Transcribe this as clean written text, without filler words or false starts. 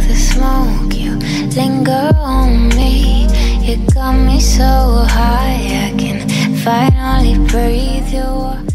the smoke, you linger on me. You got me so high, I can finally breathe. You